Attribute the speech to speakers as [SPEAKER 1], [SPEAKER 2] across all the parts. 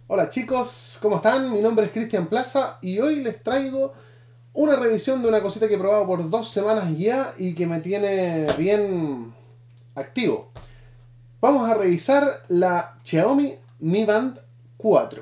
[SPEAKER 1] Hola chicos, ¿cómo están? Mi nombre es Cristian Plaza y hoy les traigo una revisión de una cosita que he probado por 2 semanas ya y que me tiene bien activo. Vamos a revisar la Xiaomi Mi Band 4.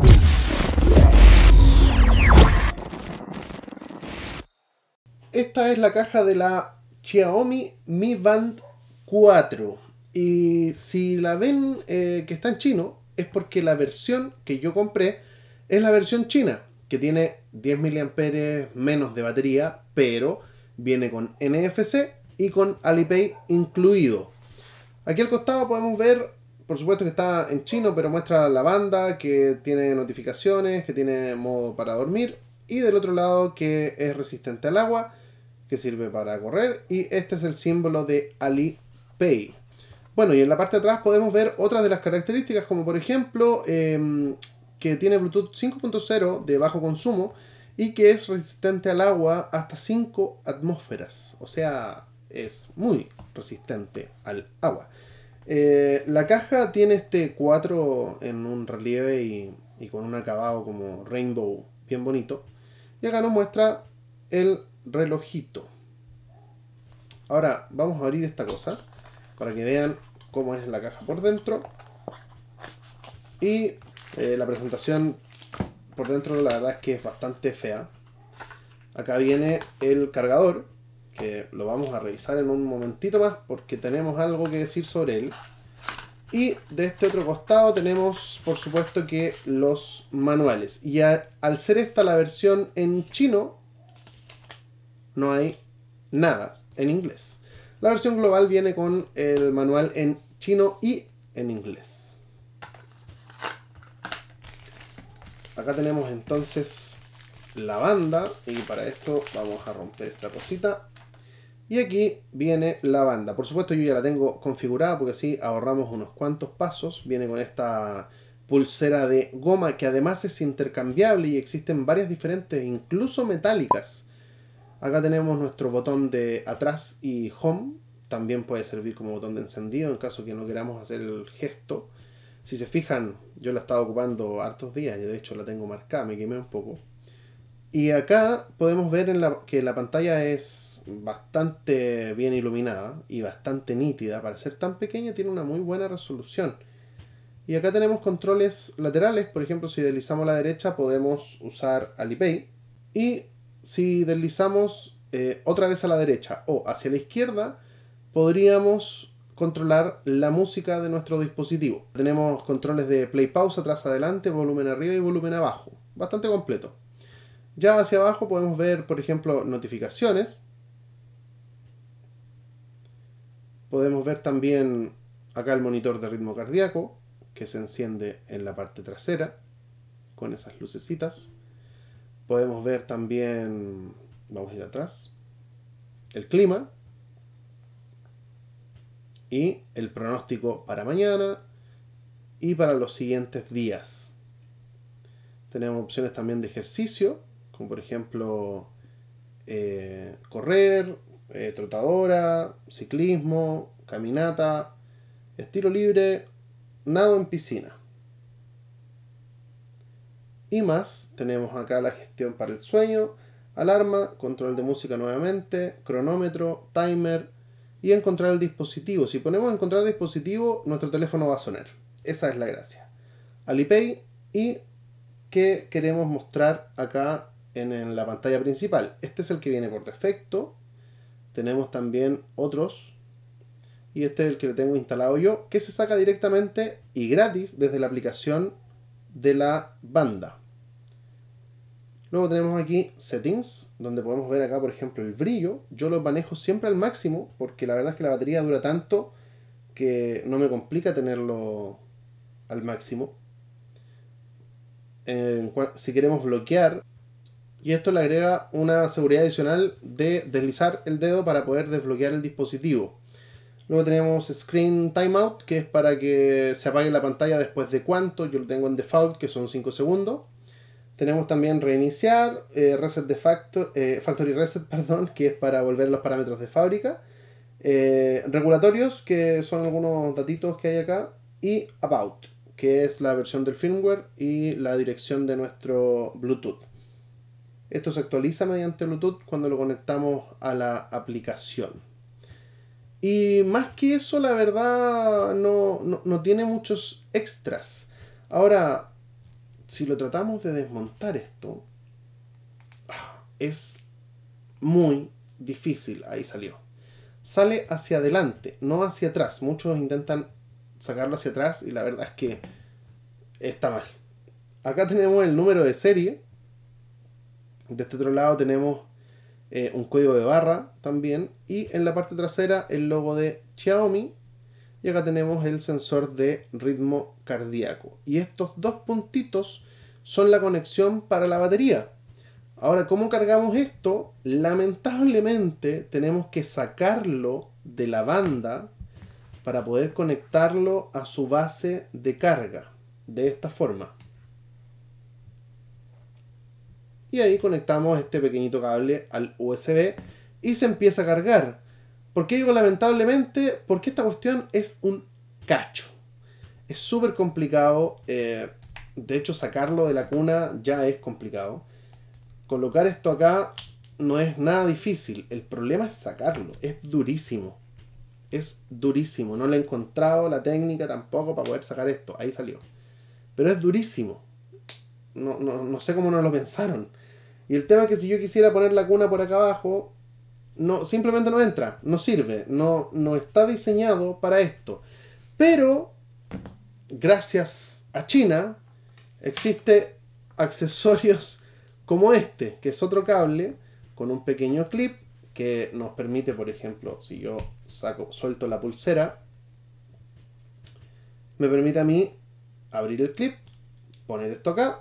[SPEAKER 1] Esta es la caja de la Xiaomi Mi Band 4. Y si la ven que está en chino, es porque la versión que yo compré es la versión china, que tiene 10 mAh menos de batería, pero viene con NFC y con Alipay incluido. Aquí al costado podemos ver, por supuesto que está en chino, pero muestra la banda, que tiene notificaciones, que tiene modo para dormir, y del otro lado que es resistente al agua, que sirve para correr, y este es el símbolo de Alipay. Bueno, y en la parte de atrás podemos ver otras de las características, como por ejemplo que tiene Bluetooth 5.0 de bajo consumo y que es resistente al agua hasta 5 atmósferas. O sea, es muy resistente al agua. La caja tiene este 4 en un relieve y con un acabado como rainbow bien bonito. Y acá nos muestra el relojito. Ahora vamos a abrir esta cosa para que vean cómo es la caja por dentro. Y la presentación por dentro la verdad es que es bastante fea. Acá viene el cargador, que lo vamos a revisar en un momentito más porque tenemos algo que decir sobre él. Y de este otro costado tenemos por supuesto que los manuales. Y al ser esta la versión en chino, no hay nada en inglés. La versión global viene con el manual en chino y en inglés. Acá tenemos entonces la banda y para esto vamos a romper esta cosita. Y aquí viene la banda. Por supuesto yo ya la tengo configurada porque así ahorramos unos cuantos pasos. Viene con esta pulsera de goma que además es intercambiable y existen varias diferentes, incluso metálicas. Acá tenemos nuestro botón de atrás y home. También puede servir como botón de encendido en caso que no queramos hacer el gesto. Si se fijan, yo la he estado ocupando hartos días y de hecho la tengo marcada, me quemé un poco. Y acá podemos ver que la pantalla es bastante bien iluminada y bastante nítida. Para ser tan pequeña tiene una muy buena resolución. Y acá tenemos controles laterales. Por ejemplo, si deslizamos a la derecha podemos usar Alipay. Y si deslizamos otra vez a la derecha o hacia la izquierda, podríamos controlar la música de nuestro dispositivo. Tenemos controles de play pausa, atrás adelante, volumen arriba y volumen abajo. Bastante completo. Ya hacia abajo podemos ver, por ejemplo, notificaciones. Podemos ver también acá el monitor de ritmo cardíaco, que se enciende en la parte trasera, con esas lucecitas. Podemos ver también, vamos a ir atrás, el clima y el pronóstico para mañana y para los siguientes días. Tenemos opciones también de ejercicio, como por ejemplo correr, trotadora, ciclismo, caminata, estilo libre, nado en piscina. Y más, tenemos acá la gestión para el sueño, alarma, control de música nuevamente, cronómetro, timer y encontrar el dispositivo. Si ponemos encontrar dispositivo, nuestro teléfono va a sonar. Esa es la gracia. Alipay y que queremos mostrar acá en la pantalla principal. Este es el que viene por defecto. Tenemos también otros. Y este es el que le tengo instalado yo, que se saca directamente y gratis desde la aplicación de la banda. Luego tenemos aquí Settings, donde podemos ver acá, por ejemplo, el brillo. Yo lo manejo siempre al máximo, porque la verdad es que la batería dura tanto que no me complica tenerlo al máximo. Si queremos bloquear, y esto le agrega una seguridad adicional de deslizar el dedo para poder desbloquear el dispositivo. Luego tenemos Screen Timeout, que es para que se apague la pantalla después de cuánto. Yo lo tengo en default, que son 5 segundos. Tenemos también reiniciar, reset de factory reset, perdón, que es para volver los parámetros de fábrica. Regulatorios, que son algunos datitos que hay acá. Y About, que es la versión del firmware y la dirección de nuestro Bluetooth. Esto se actualiza mediante Bluetooth cuando lo conectamos a la aplicación. Y más que eso, la verdad, no tiene muchos extras. Ahora, si lo tratamos de desmontar esto, es muy difícil. Ahí salió. Sale hacia adelante, no hacia atrás. Muchos intentan sacarlo hacia atrás y la verdad es que está mal. Acá tenemos el número de serie. De este otro lado tenemos un código de barra también. Y en la parte trasera el logo de Xiaomi. Y acá tenemos el sensor de ritmo cardíaco. Y estos dos puntitos son la conexión para la batería. Ahora, ¿cómo cargamos esto? Lamentablemente tenemos que sacarlo de la banda para poder conectarlo a su base de carga. De esta forma. Y ahí conectamos este pequeñito cable al USB y se empieza a cargar. ¿Por qué digo lamentablemente? Porque esta cuestión es un cacho. Es súper complicado. De hecho, sacarlo de la cuna ya es complicado. Colocar esto acá no es nada difícil. El problema es sacarlo. Es durísimo. Es durísimo. No le he encontrado la técnica tampoco para poder sacar esto. Ahí salió. Pero es durísimo. No sé cómo no lo pensaron. Y el tema es que si yo quisiera poner la cuna por acá abajo, simplemente no entra. No sirve. No está diseñado para esto. Pero, gracias a China, existe accesorios como este, que es otro cable con un pequeño clip que nos permite, por ejemplo, si yo suelto la pulsera, me permite a mí abrir el clip, poner esto acá,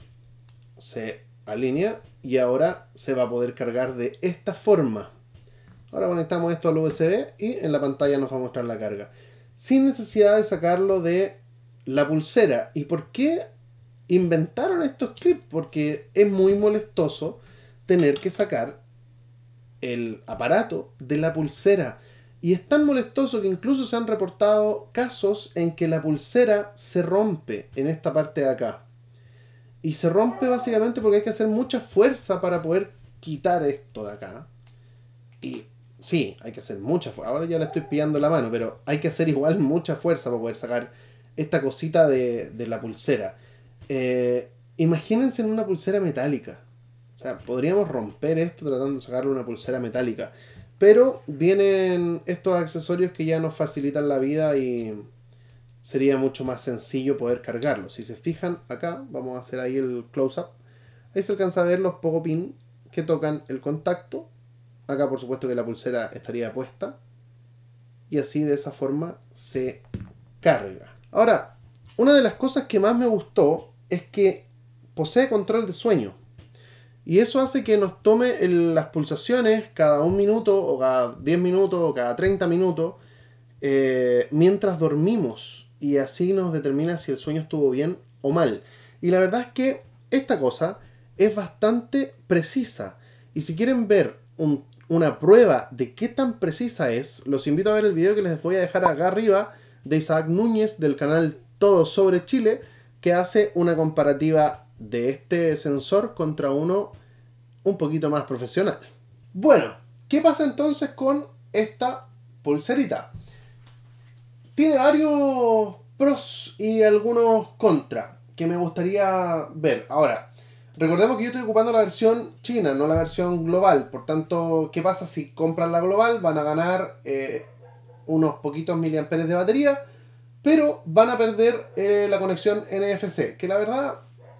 [SPEAKER 1] se alinea y ahora se va a poder cargar de esta forma. Ahora conectamos esto al USB y en la pantalla nos va a mostrar la carga, sin necesidad de sacarlo de la pulsera. ¿Y por qué inventaron estos clips? Porque es muy molestoso tener que sacar el aparato de la pulsera. Y es tan molestoso que incluso se han reportado casos en que la pulsera se rompe en esta parte de acá. Y se rompe básicamente porque hay que hacer mucha fuerza para poder quitar esto de acá. Y sí, hay que hacer mucha fuerza. Ahora ya le estoy pillando la mano, pero hay que hacer igual mucha fuerza para poder sacar esta cosita de la pulsera. Imagínense en una pulsera metálica. O sea, podríamos romper esto tratando de sacarle una pulsera metálica. Pero vienen estos accesorios que ya nos facilitan la vida y sería mucho más sencillo poder cargarlo. Si se fijan acá, vamos a hacer ahí el close-up. Ahí se alcanza a ver los poco pin que tocan el contacto. Acá por supuesto que la pulsera estaría puesta. Y así de esa forma se carga. Ahora, una de las cosas que más me gustó es que posee control de sueño. Y eso hace que nos tome las pulsaciones cada 1 minuto, o cada 10 minutos, o cada 30 minutos, mientras dormimos. Y así nos determina si el sueño estuvo bien o mal. Y la verdad es que esta cosa es bastante precisa. Y si quieren ver una prueba de qué tan precisa es, los invito a ver el video que les voy a dejar acá arriba de Isaac Núñez del canal Todo sobre Chile, que hace una comparativa de este sensor contra uno un poquito más profesional. Bueno, ¿qué pasa entonces con esta pulserita? Tiene varios pros y algunos contras que me gustaría ver. Ahora, recordemos que yo estoy ocupando la versión china, no la versión global. Por tanto, ¿qué pasa si compran la global? Van a ganar unos poquitos miliamperes de batería, pero van a perder la conexión NFC, que la verdad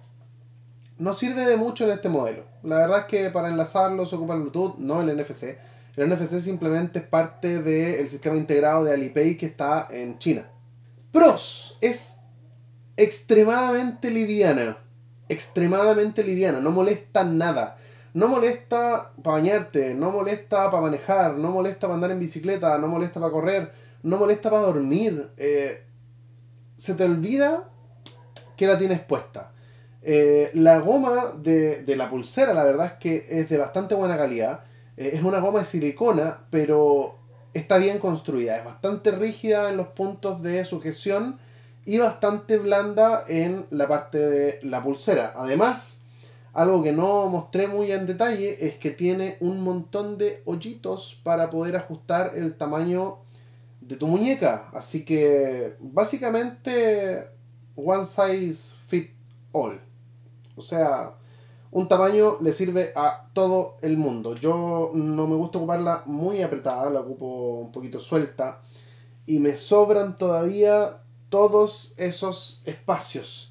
[SPEAKER 1] no sirve de mucho en este modelo. La verdad es que para enlazarlo se ocupa el Bluetooth, no el NFC. El NFC simplemente es parte del sistema integrado de Alipay que está en China. Pros: es extremadamente liviana. Extremadamente liviana, no molesta nada. No molesta para bañarte, no molesta para manejar, no molesta para andar en bicicleta, no molesta para correr, no molesta para dormir. Se te olvida que la tienes puesta. La goma de la pulsera, la verdad es que es de bastante buena calidad. Es una goma de silicona, pero está bien construida. Es bastante rígida en los puntos de sujeción y bastante blanda en la parte de la pulsera. Además, algo que no mostré muy en detalle es que tiene un montón de hoyitos para poder ajustar el tamaño de tu muñeca. Así que básicamente one size fit all. O sea, un tamaño le sirve a todo el mundo. Yo no me gusta ocuparla muy apretada, la ocupo un poquito suelta. Y me sobran todavía todos esos espacios.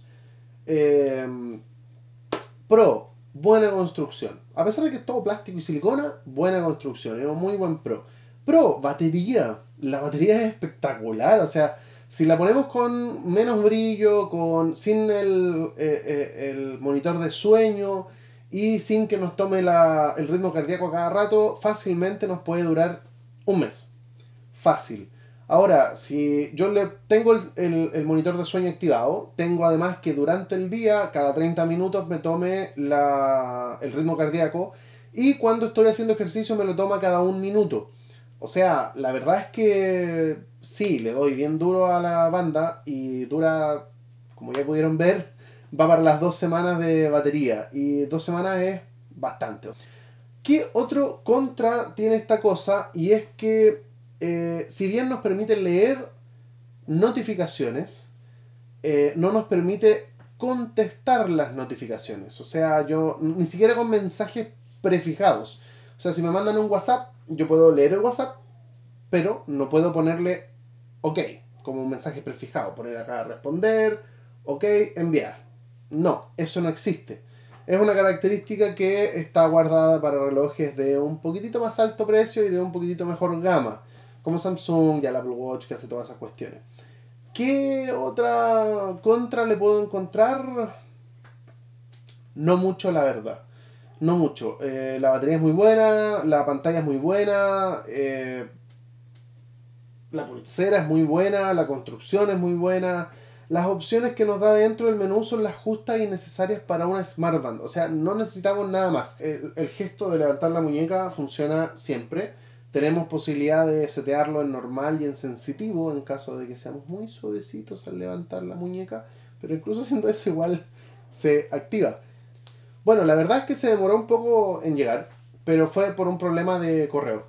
[SPEAKER 1] Pro, buena construcción. A pesar de que es todo plástico y silicona, buena construcción. Es un muy buen Pro. Pro, batería. La batería es espectacular. O sea, si la ponemos con menos brillo, sin el monitor de sueño y sin que nos tome el ritmo cardíaco a cada rato, fácilmente nos puede durar un mes. Fácil. Ahora, si yo le tengo el monitor de sueño activado, tengo además que durante el día, cada 30 minutos me tome el ritmo cardíaco, y cuando estoy haciendo ejercicio me lo toma cada 1 minuto. O sea, la verdad es que sí, le doy bien duro a la banda y dura, como ya pudieron ver, va para las 2 semanas de batería, y 2 semanas es bastante. ¿Qué otro contra tiene esta cosa? Y es que si bien nos permite leer notificaciones, no nos permite contestar las notificaciones. O sea, yo ni siquiera con mensajes prefijados. O sea, si me mandan un WhatsApp, yo puedo leer el WhatsApp, pero no puedo ponerle OK como un mensaje prefijado. Poner acá responder, OK, enviar. No, eso no existe. Es una característica que está guardada para relojes de un poquitito más alto precio y de un poquitito mejor gama, como Samsung y el Apple Watch, que hace todas esas cuestiones. ¿Qué otra contra le puedo encontrar? No mucho, la verdad. No mucho. La batería es muy buena, la pantalla es muy buena, la pulsera es muy buena, la construcción es muy buena. Las opciones que nos da dentro del menú son las justas y necesarias para una smartband. O sea, no necesitamos nada más. El gesto de levantar la muñeca funciona siempre. Tenemos posibilidad de setearlo en normal y en sensitivo en caso de que seamos muy suavecitos al levantar la muñeca. Pero incluso haciendo eso igual se activa. Bueno, la verdad es que se demoró un poco en llegar, pero fue por un problema de correo.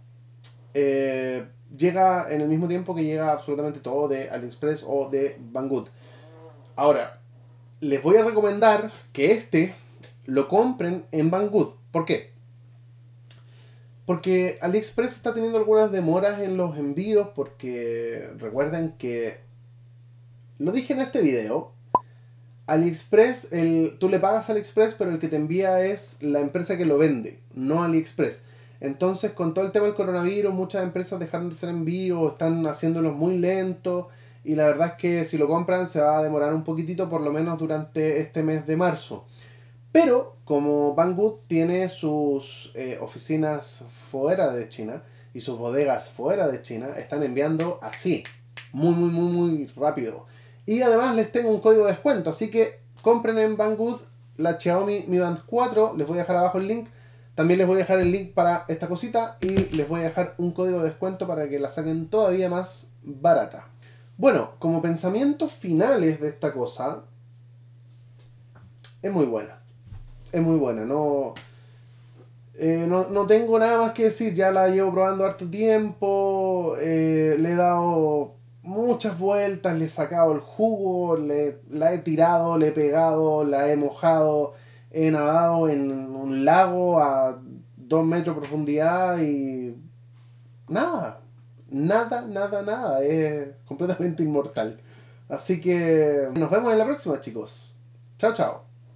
[SPEAKER 1] Llega en el mismo tiempo que llega absolutamente todo de AliExpress o de Banggood. Ahora, les voy a recomendar que lo compren en Banggood. ¿Por qué? Porque AliExpress está teniendo algunas demoras en los envíos, porque recuerden que lo dije en este video. AliExpress, tú le pagas a AliExpress, pero el que te envía es la empresa que lo vende, no AliExpress. Entonces, con todo el tema del coronavirus, muchas empresas dejaron de hacer envíos, están haciéndolos muy lentos, y la verdad es que si lo compran se va a demorar un poquitito, por lo menos durante este mes de marzo. Pero como Banggood tiene sus oficinas fuera de China y sus bodegas fuera de China, están enviando así, muy rápido. Y además les tengo un código de descuento, así que compren en Banggood la Xiaomi Mi Band 4, les voy a dejar abajo el link. También les voy a dejar el link para esta cosita y les voy a dejar un código de descuento para que la saquen todavía más barata. Bueno, como pensamientos finales de esta cosa, es muy buena. Es muy buena, no tengo nada más que decir. Ya la llevo probando harto tiempo, le he dado muchas vueltas, le he sacado el jugo, la he tirado, le he pegado, la he mojado, he nadado en un lago a 2 metros de profundidad y nada, es completamente inmortal. Así que nos vemos en la próxima, chicos. Chao, chao.